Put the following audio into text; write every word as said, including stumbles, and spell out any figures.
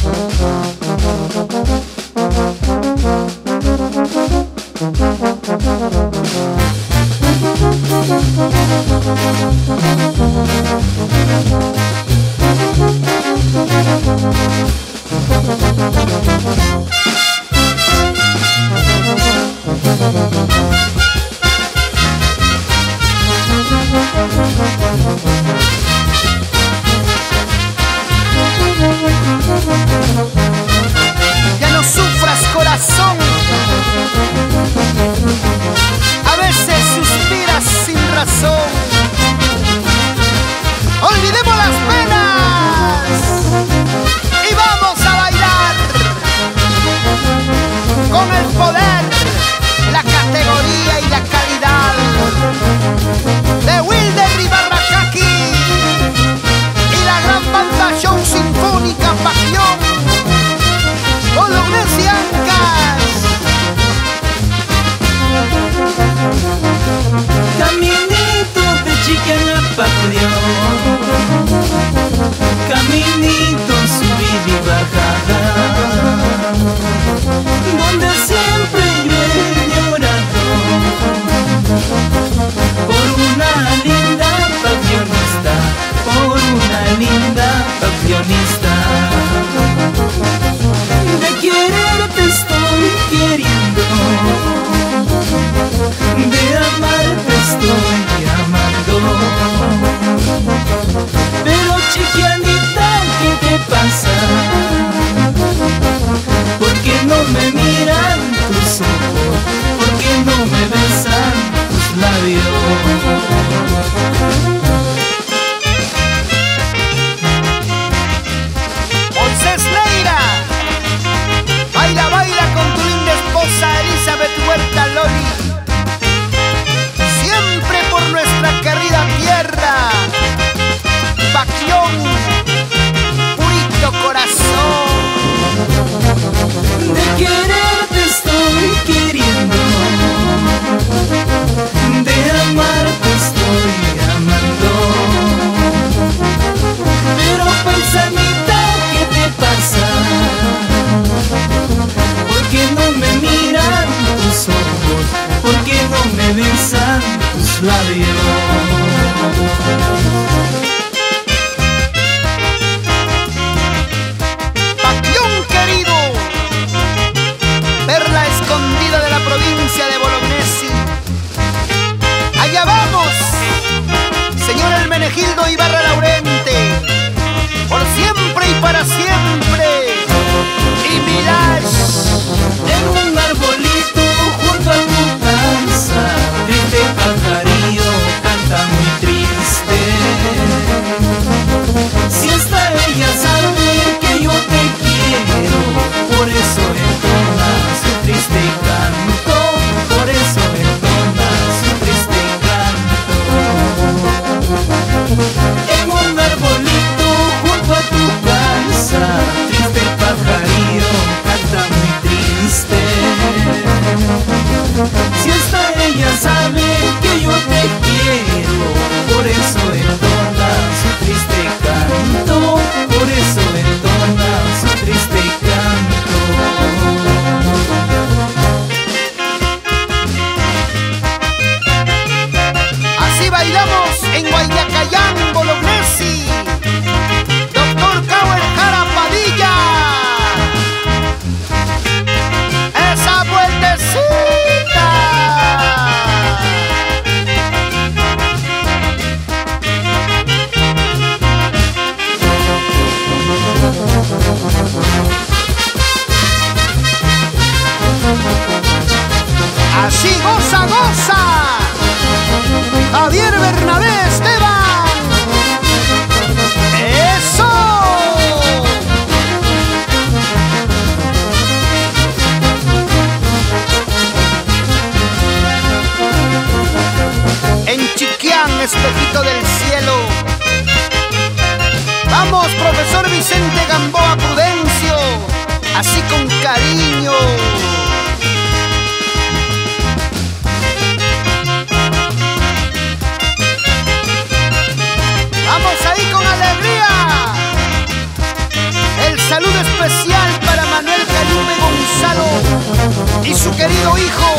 Ya no sufras, corazón. A veces suspiras sin razón. Olvidemos las penas y vamos a bailar con el poder, la categoría y la calidad de Wilder Ibarracaki y la gran banda Show Sinfónica Pasión Bolognesi Ancas. Caminito de Chiquinapacudión, caminito subida y bajada, donde siempre yo he llorado por una linda pavionista, por una linda pavionista. De quererte estoy queriendo, de amarte estoy amando. Pero chiquianita, ¿qué te pasa? ¿Por qué no me miran tus ojos? ¿Por qué no me besan tus labios? Moisés Neira, baila, baila con tu linda esposa Elizabeth Huerta Loli. Siempre por nuestra querida tierra, Baquión, purito corazón. De quererte estoy queriendo, de amarte estoy amando. Pero pensamita, ¿qué te pasa? ¿Por qué no me miran tus ojos? ¿Por qué no me besan tus labios? Baquión querido, perla escondida de la provincia de Bolognesi. Allá vamos, señor Hermenegildo Ibarra Laurente, por siempre y para siempre. Y Milash, en un arbolito junto a tu casa, triste pajarillo canta muy triste. Si hasta ella sabe que yo te quiero, por eso entona su triste canto, por eso entona su triste canto. En un arbolito junto a tu casa, triste pajarillo canta muy triste. Si hasta ella sabe que yo te quiero, por eso entona su triste canto, por eso entona su triste canto. así bailamos en Guayacayán, Bolognesi. Doctor Cauer Jara Padilla, esa vueltecita. Así goza, goza, Javier Bernabé Esteban. ¡Eso! En Chiquián, espejito del cielo. Vamos, profesor Vicente Gamboa Prudencio, así con cariño. Vamos ahí con alegría. El saludo especial su querido hijo